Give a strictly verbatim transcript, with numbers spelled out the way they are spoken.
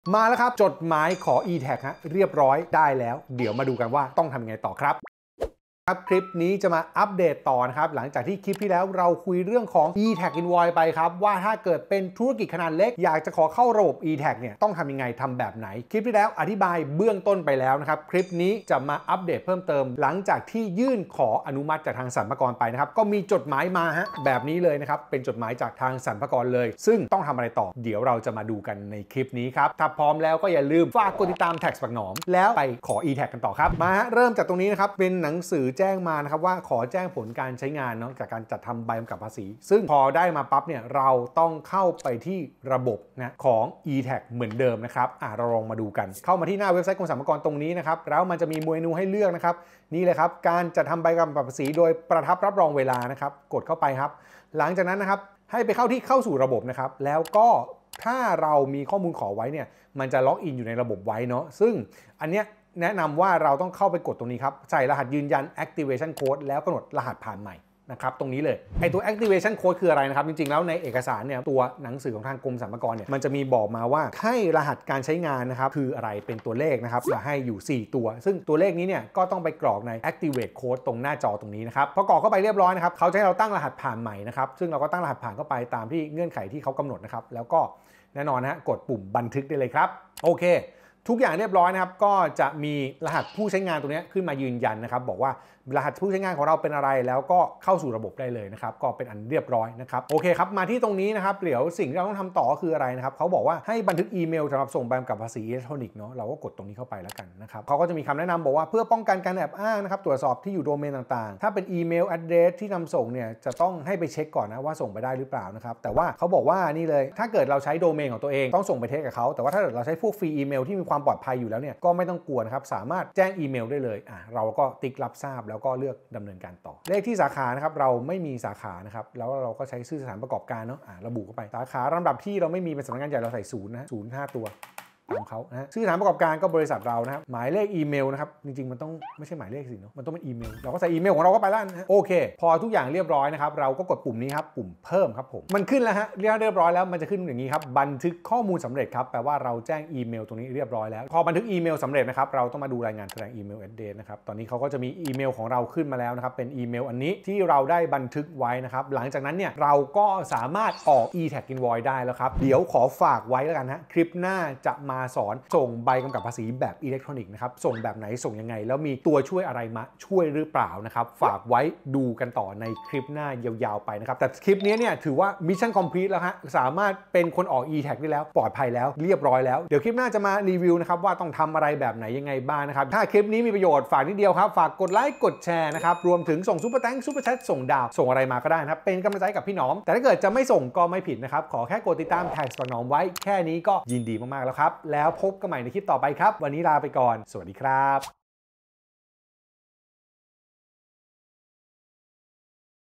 มาแล้วครับจดหมายขอ อี แท็ก ฮะเรียบร้อยได้แล้วเดี๋ยวมาดูกันว่าต้องทำยังไงต่อครับครับคลิปนี้จะมาอัปเดตต่อนะครับหลังจากที่คลิปที่แล้วเราคุยเรื่องของ อี แท็ก Invoice ไปครับว่าถ้าเกิดเป็นธุรกิจขนาดเล็กอยากจะขอเข้าระบบ อี แท็ก เนี่ยต้องทำยังไงทำแบบไหนคลิปที่แล้วอธิบายเบื้องต้นไปแล้วนะครับคลิปนี้จะมาอัปเดตเพิ่มเติมหลังจากที่ยื่นขออนุมัติจากทางสรรพากรไปนะครับก็มีจดหมายมาฮะแบบนี้เลยนะครับเป็นจดหมายจากทางสรรพากรเลยซึ่งต้องทำอะไรต่อเดี๋ยวเราจะมาดูกันในคลิปนี้ครับถ้าพร้อมแล้วก็อย่าลืมฝากกดติดตามแท็กปักหนอมแล้วไปขอ อี แท็ก กันต่อครับมาเริ่มจากตรงนี้นะครับเป็นหนังสือแจ้งมานะครับว่าขอแจ้งผลการใช้งานเนาะจากการจัดทำใบกำกับภาษีซึ่งพอได้มาปั๊บเนี่ยเราต้องเข้าไปที่ระบบนะของ อี แท็ก เหมือนเดิมนะครับอ่ะเราลองมาดูกันเข้ามาที่หน้าเว็บไซต์กรมสรรพากรตรงนี้นะครับแล้วมันจะมีเมนูให้เลือกนะครับนี่เลยครับการจัดทำใบกำกับภาษีโดยประทับรับรองเวลานะครับกดเข้าไปครับหลังจากนั้นนะครับให้ไปเข้าที่เข้าสู่ระบบนะครับแล้วก็ถ้าเรามีข้อมูลขอไว้เนี่ยมันจะล็อกอินอยู่ในระบบไว้เนาะซึ่งอันเนี้ยแนะนำว่าเราต้องเข้าไปกดตรงนี้ครับใส่รหัสยืนยัน activation code แล้วกำหนดรหัสผ่านใหม่นะครับตรงนี้เลยไอตัว activation code คืออะไรนะครับจริงๆแล้วในเอกสารเนี่ยตัวหนังสือของทางกรมสรรพากรเนี่ยมันจะมีบอกมาว่าให้รหัสการใช้งานนะครับคืออะไรเป็นตัวเลขนะครับมาให้อยู่สี่ตัวซึ่งตัวเลขนี้เนี่ยก็ต้องไปกรอกใน activate code ตรงหน้าจอตรงนี้นะครับพอกรอกเข้าไปเรียบร้อยนะครับเขาจะให้เราตั้งรหัสผ่านใหม่นะครับซึ่งเราก็ตั้งรหัสผ่านเข้าไปตามที่เงื่อนไขที่เขากำหนดนะครับแล้วก็แน่นอนนะกดปุ่มบันทึกได้เลยครับโอเคทุกอย่างเรียบร้อยนะครับก็จะมีรหัสผู้ใช้งานตรงนี้ขึ้นมายืนยันนะครับบอกว่ารหัสผู้ใช้งานของเราเป็นอะไรแล้วก็เข้าสู่ระบบได้เลยนะครับก็เป็นอันเรียบร้อยนะครับโอเคครับมาที่ตรงนี้นะครับเดี๋ยวสิ่งที่เราต้องทำต่อคืออะไรนะครับเขาบอกว่าให้บันทึกอีเมลสำหรับส่งใบกำกับภาษีอิเล็กทรอนิกส์เนาะเราก็กดตรงนี้เข้าไปแล้วกันนะครับเขาก็จะมีคำแนะนำบอกว่าเพื่อป้องกันการแอบอ้างนะครับตรวจสอบที่อยู่โดเมนต่างๆถ้าเป็นอีเมล address ที่นำส่งเนี่ยจะต้องให้ไปเช็คก่อนนะว่าส่งไปได้หรือเปล่านะครับแต่ว่าเขาบอกว่านี่เลยถ้าเกิดเราใช้โดเมนของตัวเองต้องส่งไปเทสกับเขาแต่ว่าถ้าเกิดเราใช้พวกฟรีอีเมลที่มีความปลอดภัยอยู่แล้วเนี่ยก็ไม่ต้องกลัวนะครับสามารถแจ้งอีเมลได้เลยอ่ะเราก็ติ๊กรับทราบแล้วก็เลือกดำเนินการต่อเลขที่สาขานะครับเราไม่มีสาขานะครับแล้วเราก็ใช้ชื่อสถานประกอบการเนาะอ่ะระบุเข้าไปสาขาลำดับที่เราไม่มีเป็นสำนักงานใหญ่เราใส่ศูนย์นะศูนย์ห้าตัวตามเขานะชื่อสถานประกอบการก็บริษัทเรานะครับหมายเลขอีเมลนะครับจริงๆมันต้องไม่ใช่หมายเลขสิเนาะมันต้องเป็นอีเมลเราก็ใส่อีเมลของเราก็ไปแล้วนะโอเคพอทุกอย่างเรียบร้อยนะครับเราก็กดปุ่มนี้ครับปุ่มเพิ่มครับผมมันขึ้นแล้วฮะเรียบเรียบร้อยแล้วมันจะขึ้นอย่างนี้ครับบันทึกข้อมูลสำเร็จครับแปลว่าเราแจ้งอีเมลตรงนี้เรียบร้อยแล้วพอบันทึกอีเมลสำเร็จนะครับเราต้องมาดูรายงานแสดงอีเมล address นะครับตอนนี้เขาก็จะมีอีเมลของเราขึ้นมาแล้วนะครับเป็นอีเมลอันนี้ที่เราได้บันทึกไว้นะครับหลังจากนั้นเนี่ยเราก็สามารถออก อี แท็ก Invoice ได้แล้วครับเดี๋ยวขอฝากไว้แล้วกันฮะคลิปหน้าจะมาสอนส่งใบกำกับภาษีแบบอิเล็กทรอนิกส์นะครับส่งแบบไหนส่งยังไงแล้วมีตัวช่วยอะไรมาช่วยหรือเปล่านะครับฝากไว้ดูกันต่อในคลิปหน้ายาวๆไปนะครับแต่คลิปนี้เนี่ยถือว่ามิชชั่นคอมพลีทแล้วฮะสามารถเป็นคนออก อี แท็ก ได้แล้วปลอดภัยแล้วเรียบร้อยแล้วเดี๋ยวคลิปหน้าจะมารีวิวนะครับว่าต้องทำอะไรแบบไหนยังไงบ้างนะครับถ้าคลิปนี้มีประโยชน์ฝากนิดเดียวครับฝากกดไลค์กดแชร์นะครับรวมถึงส่งซุปเปอร์แตงซุปเปอร์แชทส่งดาวส่งอะไรมาก็ได้นะครับเป็นกำลังใจกับพี่น้องแต่ถ้าเกิดจะไม่ส่งก็ไม่ผิดนะครับขอแค่กดติดตามแท็กปักหนอมไว้แค่นี้ก็ยินดีมากๆแล้วครับแล้วพบกันใหม่ในคลิปต่อไปครับวันนี้ลาไปก่อนสวัสดีครับ